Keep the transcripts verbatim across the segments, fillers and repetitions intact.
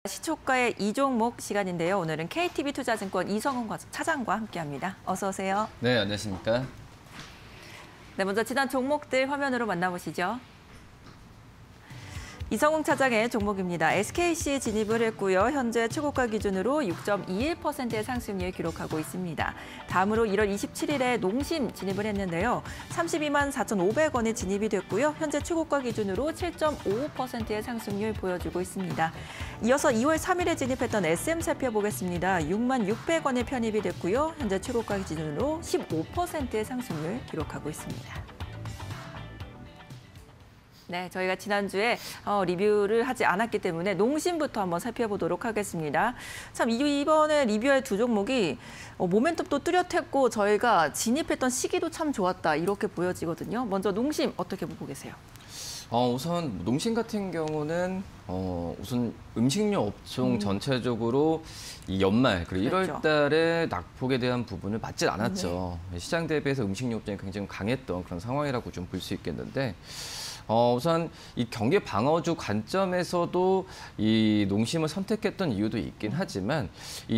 시초가의 이종목 시간인데요. 오늘은 케이티비투자증권 이성훈 차장과 함께합니다. 어서 오세요. 네, 안녕하십니까. 네, 먼저 지난 종목들 화면으로 만나보시죠. 이성웅 차장의 종목입니다. 에스케이씨에 진입을 했고요. 현재 최고가 기준으로 육 점 이일 퍼센트의 상승률 기록하고 있습니다. 다음으로 일월 이십칠일에 농심 진입을 했는데요. 삼십이만 사천오백 원에 진입이 됐고요. 현재 최고가 기준으로 칠 점 오오 퍼센트의 상승률 보여주고 있습니다. 이어서 이월 삼일에 진입했던 에스엠 살펴보겠습니다. 육만 육백 원에 편입이 됐고요. 현재 최고가 기준으로 십오 퍼센트의 상승률 기록하고 있습니다. 네, 저희가 지난주에 어, 리뷰를 하지 않았기 때문에 농심부터 한번 살펴보도록 하겠습니다. 참 이번에 리뷰할 두 종목이 어, 모멘텀도 뚜렷했고 저희가 진입했던 시기도 참 좋았다 이렇게 보여지거든요. 먼저 농심 어떻게 보고 계세요? 어, 우선 농심 같은 경우는 어, 우선 음식료 업종 음. 전체적으로 이 연말 그리고 그렇죠. 일월 달에 낙폭에 대한 부분을 맞질 않았죠. 네. 시장 대비해서 음식료 업종이 굉장히 강했던 그런 상황이라고 좀 볼 수 있겠는데 어, 우선 이 경기 방어주 관점에서도 이 농심을 선택했던 이유도 있긴 하지만 이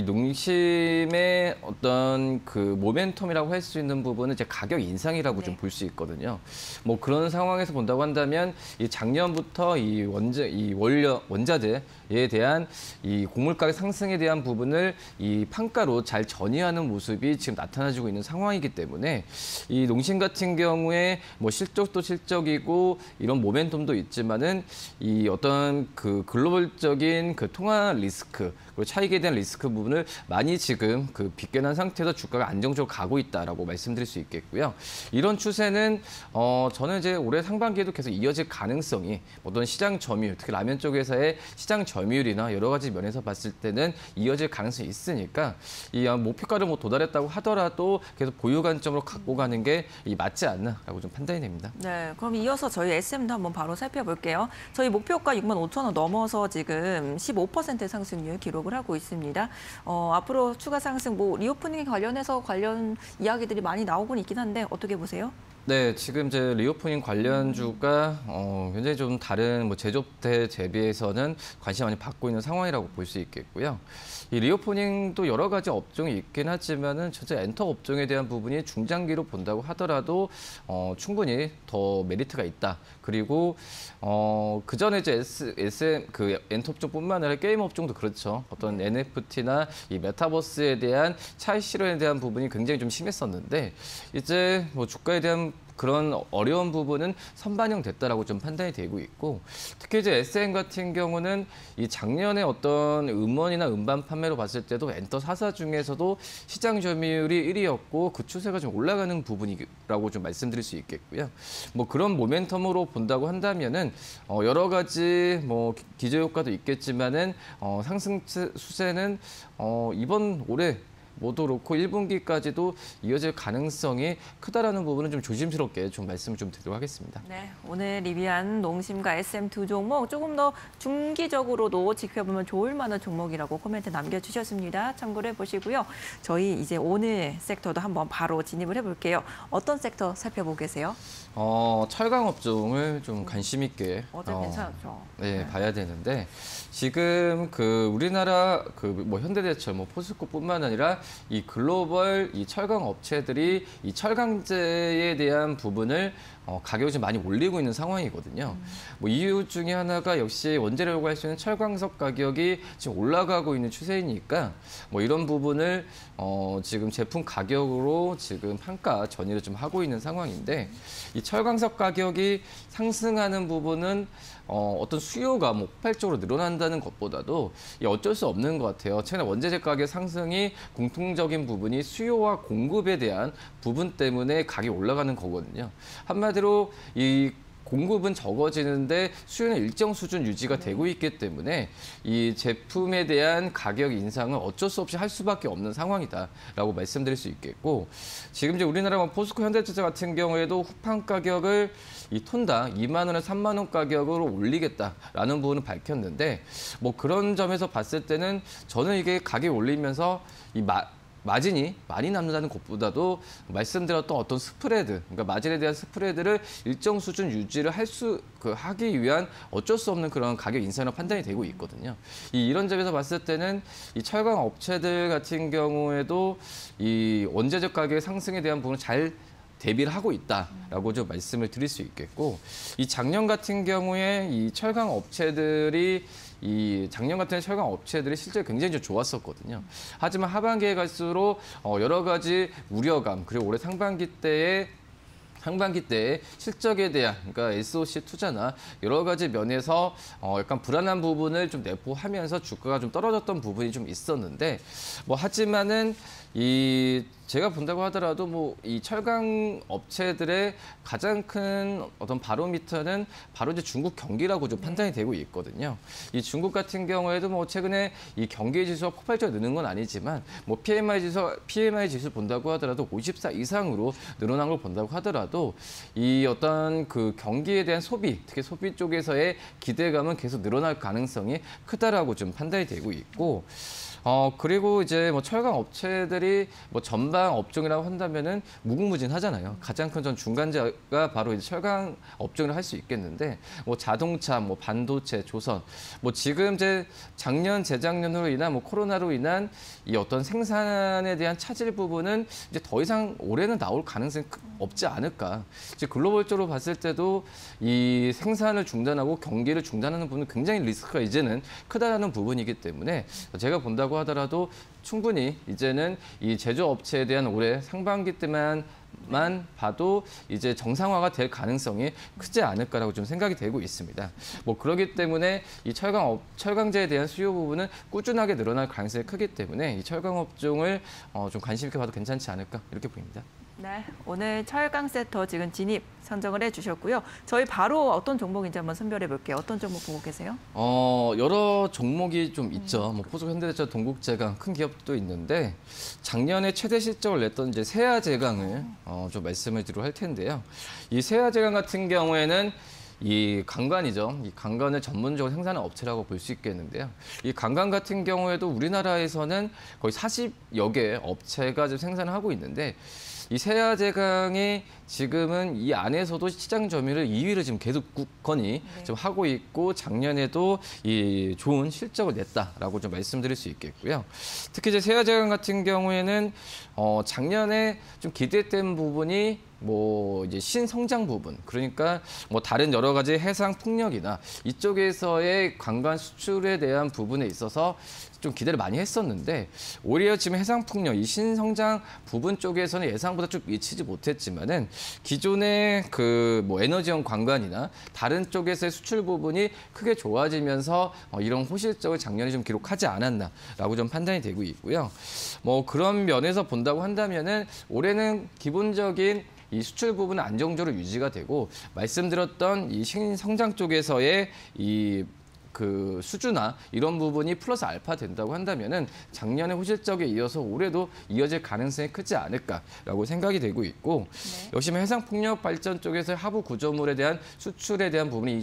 농심의 어떤 그 모멘텀이라고 할 수 있는 부분은 이제 가격 인상이라고 네. 좀 볼 수 있거든요. 뭐 그런 상황에서 본다고 한다면 이 작년부터 이 원자 이 원료 원자재에 대한 이 곡물 가격 상승에 대한 부분을 이 판가로 잘 전이하는 모습이 지금 나타나지고 있는 상황이기 때문에 이 농심 같은 경우에 뭐 실적도 실적이고 이런 모멘텀도 있지만은 이 어떤 그 글로벌적인 그 통화 리스크 그리고 차익에 대한 리스크 부분을 많이 지금 그 빗겨난 상태에서 주가가 안정적으로 가고 있다라고 말씀드릴 수 있겠고요. 이런 추세는 어 저는 이제 올해 상반기에도 계속 이어질 가능성이 어떤 시장 점유율, 특히 라면 쪽에서의 시장 점유율이나 여러 가지 면에서 봤을 때는 이어질 가능성이 있으니까 이 목표가를 뭐 도달했다고 하더라도 계속 보유 관점으로 갖고 가는 게 맞지 않나라고 좀 판단이 됩니다. 네, 그럼 이어서 저희 에스엠도 한번 바로 살펴볼게요. 저희 목표가 육만 오천 원 넘어서 지금 십오 퍼센트 상승률 기록을 하고 있습니다. 어, 앞으로 추가 상승, 뭐 리오프닝 관련해서 관련 이야기들이 많이 나오곤 있긴 한데 어떻게 보세요? 네, 지금 이제 리오프닝 관련주가 어, 굉장히 좀 다른 뭐 제조업체 대비해서는 관심 많이 받고 있는 상황이라고 볼 수 있겠고요. 이 리오프닝도 여러 가지 업종이 있긴 하지만은 전체 엔터 업종에 대한 부분이 중장기로 본다고 하더라도 어, 충분히 더 메리트가 있다. 그리고 어, 그 전에 이제 S, 에스엠 그 엔터 업종뿐만 아니라 게임 업종도 그렇죠. 어떤 엔에프티나 이 메타버스에 대한 차익 실현에 대한 부분이 굉장히 좀 심했었는데 이제 뭐 주가에 대한 그런 어려운 부분은 선반영됐다라고 좀 판단이 되고 있고 특히 이제 에스엠 같은 경우는 이 작년에 어떤 음원이나 음반 판매로 봤을 때도 엔터 사 사 중에서도 시장 점유율이 일 위였고 그 추세가 좀 올라가는 부분이라고 좀 말씀드릴 수 있겠고요. 뭐 그런 모멘텀으로 본다고 한다면은 어 여러 가지 뭐 기저 효과도 있겠지만은 어 상승 추세는 어 이번 올해 모두 그렇고 일 분기까지도 이어질 가능성이 크다라는 부분은 좀 조심스럽게 좀 말씀을 좀 드리도록 하겠습니다. 네, 오늘 리뷰한 농심과 에스엠 두 종목 조금 더 중기적으로도 지켜보면 좋을 만한 종목이라고 코멘트 남겨주셨습니다. 참고를 해보시고요. 저희 이제 오늘 섹터도 한번 바로 진입을 해볼게요. 어떤 섹터 살펴보고 계세요? 어, 철강 업종을 좀 관심 있게 어제 어, 괜찮았죠. 네, 네, 봐야 되는데 지금 그 우리나라 그 뭐 현대제철, 뭐 포스코뿐만 아니라 이 글로벌 이 철강 업체들이 이 철강제에 대한 부분을 어, 가격을 좀 많이 올리고 있는 상황이거든요. 음. 뭐 이유 중에 하나가 역시 원재료라고 할 수 있는 철광석 가격이 지금 올라가고 있는 추세이니까 뭐 이런 부분을 어, 지금 제품 가격으로 지금 판가 전이를 좀 하고 있는 상황인데 이 철광석 가격이 상승하는 부분은 어, 어떤 수요가 뭐 폭발적으로 늘어난다는 것보다도 어쩔 수 없는 것 같아요. 최근에 원재재 가격 상승이 공통적인 부분이 수요와 공급에 대한 부분 때문에 가격이 올라가는 거거든요. 한마디로 이 공급은 적어지는데 수요는 일정 수준 유지가 되고 있기 때문에 이 제품에 대한 가격 인상은 어쩔 수 없이 할 수밖에 없는 상황이다라고 말씀드릴 수 있겠고 지금 이제 우리나라 포스코 현대제철 같은 경우에도 후판 가격을 이 톤당 이만 원에서 삼만 원 가격으로 올리겠다라는 부분을 밝혔는데 뭐 그런 점에서 봤을 때는 저는 이게 가격이 올리면서 이 마, 마진이 많이 남는다는 것보다도 말씀드렸던 어떤 스프레드, 그러니까 마진에 대한 스프레드를 일정 수준 유지를 할 수, 그 하기 위한 어쩔 수 없는 그런 가격 인상으로 판단이 되고 있거든요. 이 이런 점에서 봤을 때는 이 철강 업체들 같은 경우에도 이 원재료 가격 상승에 대한 부분을 잘 대비를 하고 있다라고 좀 말씀을 드릴 수 있겠고, 이 작년 같은 경우에 이 철강 업체들이 이 작년 같은 철강 업체들이 실제 굉장히 좀 좋았었거든요. 하지만 하반기에 갈수록 어 여러 가지 우려감, 그리고 올해 상반기 때에 상반기 때의 실적에 대한, 그러니까 에스오씨 투자나 여러 가지 면에서 어 약간 불안한 부분을 좀 내포하면서 주가가 좀 떨어졌던 부분이 좀 있었는데, 뭐 하지만은 이 제가 본다고 하더라도 뭐 이 철강 업체들의 가장 큰 어떤 바로미터는 바로 이제 중국 경기라고 좀 판단이 되고 있거든요. 이 중국 같은 경우에도 뭐 최근에 이 경기 지수가 폭발적으로 느는 건 아니지만, 뭐 피엠아이 지수 피엠아이 지수 본다고 하더라도 오십사 이상으로 늘어난 걸 본다고 하더라도 이 어떤 그 경기에 대한 소비, 특히 소비 쪽에서의 기대감은 계속 늘어날 가능성이 크다라고 좀 판단이 되고 있고. 어 그리고 이제 뭐 철강 업체들이 뭐 전방 업종이라고 한다면은 무궁무진하잖아요. 가장 큰 전 중간자가 바로 이제 철강 업종을 할 수 있겠는데, 뭐 자동차, 뭐 반도체, 조선, 뭐 지금 이제 작년, 재작년으로 인한 뭐 코로나로 인한 이 어떤 생산에 대한 차질 부분은 이제 더 이상 올해는 나올 가능성이 없지 않을까. 이제 글로벌적으로 봤을 때도 이 생산을 중단하고 경기를 중단하는 부분은 굉장히 리스크가 이제는 크다라는 부분이기 때문에 제가 본다고 하더라도 충분히 이제는 이 제조업체에 대한 올해 상반기 때만 만 봐도 이제 정상화가 될 가능성이 크지 않을까라고 좀 생각이 되고 있습니다. 뭐 그렇기 때문에 이 철강 업, 철강제에 대한 수요 부분은 꾸준하게 늘어날 가능성이 크기 때문에 이 철강 업종을 어, 좀 관심 있게 봐도 괜찮지 않을까 이렇게 보입니다. 네, 오늘 철강 섹터 지금 진입 선정을 해주셨고요. 저희 바로 어떤 종목인지 한번 선별해 볼게요. 어떤 종목 보고 계세요? 어 여러 종목이 좀 있죠. 뭐 포스코, 현대제철, 동국제강 큰 기업도 있는데, 작년에 최대 실적을 냈던 이제 세아제강을 어, 좀 말씀을 드리려 할 텐데요. 이 세아제강 같은 경우에는 이 강관이죠. 이 강관을 전문적으로 생산하는 업체라고 볼 수 있겠는데요. 이 강관 같은 경우에도 우리나라에서는 거의 사십여 개 업체가 지금 생산을 하고 있는데, 이 세아제강이 지금은 이 안에서도 시장 점유율을 이 위를 지금 계속 굳건히 네. 좀 하고 있고, 작년에도 이 좋은 실적을 냈다라고 좀 말씀드릴 수 있겠고요. 특히 이제 세아제강 같은 경우에는 어 작년에 좀 기대된 부분이 뭐 이제 신성장 부분, 그러니까 뭐 다른 여러 가지 해상 풍력이나 이쪽에서의 관광 수출에 대한 부분에 있어서 좀 기대를 많이 했었는데, 오히려 지금 해상 풍력, 이 신성장 부분 쪽에서는 예상보다 좀 미치지 못했지만은 기존의 그 뭐 에너지형 관광이나 다른 쪽에서의 수출 부분이 크게 좋아지면서 어 이런 호실적을 작년에 좀 기록하지 않았나라고 좀 판단이 되고 있고요. 뭐 그런 면에서 본다고 한다면은 올해는 기본적인 이 수출 부분은 안정적으로 유지가 되고, 말씀드렸던 이 신성장 쪽에서의 이 그 수주나 이런 부분이 플러스 알파 된다고 한다면은 작년에 호실적에 이어서 올해도 이어질 가능성이 크지 않을까라고 생각이 되고 있고, 네. 역시 해상 풍력 발전 쪽에서 하부 구조물에 대한 수출에 대한 부분이 이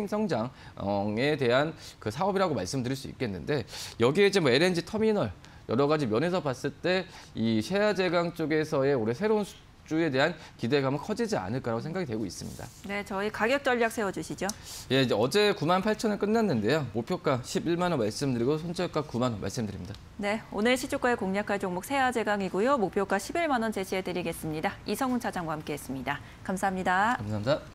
신성장에 대한 그 사업이라고 말씀드릴 수 있겠는데, 여기에 이제 뭐 엘엔지 터미널 여러 가지 면에서 봤을 때 이 세아제강 쪽에서의 올해 새로운 수 주에 대한 기대감은 커지지 않을까라고 생각이 되고 있습니다. 네, 저희 가격 전략 세워주시죠. 예, 이제 어제 구만 팔천 원 끝났는데요. 목표가 십일만 원 말씀드리고 손절가 구만 원 말씀드립니다. 네, 오늘 시초가에 공략할 종목 세아제강이고요. 목표가 십일만 원 제시해드리겠습니다. 이성훈 차장과 함께했습니다. 감사합니다. 감사합니다.